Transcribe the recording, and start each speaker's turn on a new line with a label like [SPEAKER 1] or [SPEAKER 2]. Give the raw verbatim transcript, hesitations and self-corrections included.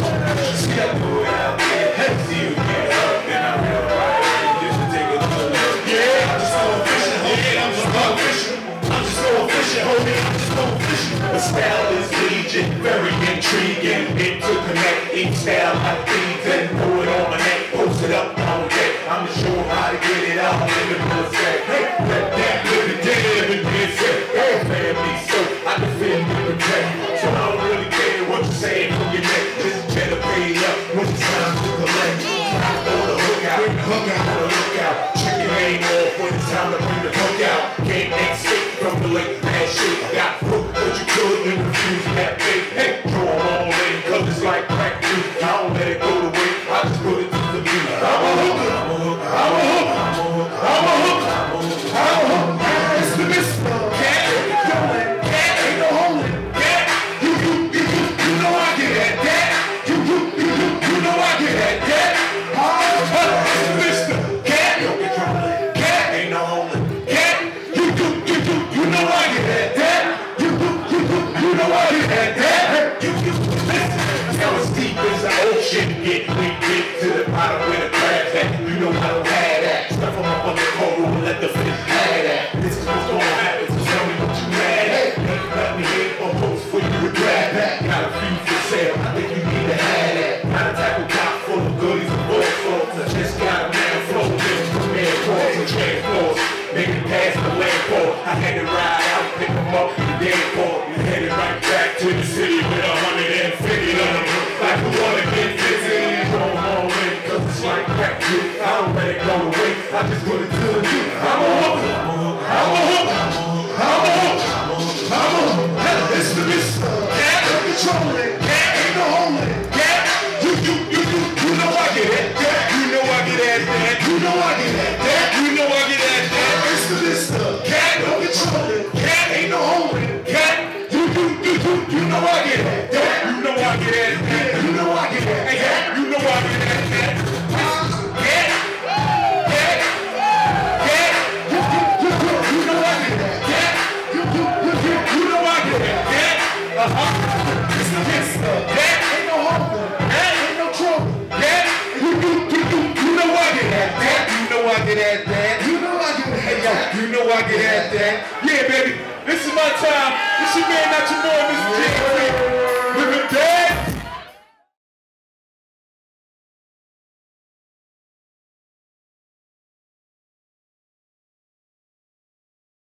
[SPEAKER 1] See that boy out there, hey, see you get up, and I'm real right. Just to take a good look. Yeah, I'm just going fishing, yeah, I'm just going fishing. I'm just going fishing, homie, I'm just going fishing. The style is legion, very intriguing. Interconnect each style like these and throw it on my neck, post it up on deck. I'm just showing how to get it out in the middle of that. Hey, let that live it, live it, live it. Hey, family, so I can feel you protect. So I don't really care what you're saying from your neck. Just better pay up when it's time to collect. I throw the hook out, hook out, on the lookout. Chicken ain't off when it's time to bring the hook out. Can't escape from the late bad shit. Got hooked, but you couldn't refuse that bait. Hey, throw them all in, cause it's like crack juice. I don't let it go to waste, I just put it to the beat. I'm a hooker, I'm a hooker, I'm a hooker, I'm a hooker, I'm a hooker, I'm a hooker. It's the mister Cat, cat, ain't no holding. Cat, you, you, you, you, you know I get at that. You, you, you, you, you know I get at that. It's the mister Cat, don't get trouble. Cat, ain't no holding. Cat, you, you, you, you, you know I get at that. You, you, you, you, you know I get at that. You, you, listen. Now as deep as the ocean get, we get to the bottom where the crab's at. You know I don't have that. Stuff them up on the cold and let the fish have that. This is what's gonna happen, so tell me what you mad at. Ain't let me hit or post for you to grab that. Got a few for sale, I think you need to have that. Got a tackle top full of goodies and balls, folks. I just got a man flow, just command calls and transports. Make it past the land port. I had to ride out, pick them up in the day port. And headed right back to the city with a hundred fifty of them. Like who wanna get busy and throw them all in, cause it's like crack juice. I don't let it go to waste, I just put it to the beat. I'm a hooker, I'm a hooker, I'm a hooker, I'm a hooker. It's the mister Cat, don't control it. Cat, ain't no holding. Cat, you, you, you, you, you know I get at that. You know I get at that. You know I get at that. You know I get at that. It's the mister Cat, don't control it. Cat, ain't no holding. Cat, you, you, you, you, you know I get at that. You know I get at that. You know I get at that. You know I get at that. Cat, cat, cat, you, you, you, you, you know I get at that. You, you, you, you, you know I get at that. Uh-huh. It's the mister Cat, ain't no holding. Cat, ain't no trouble. Cat, you, you, you, you, you know I get at that. You know I get at that. You know I get at that. You know I get at that. Yeah, baby. This is my time. This your man, not your boy, Mister J.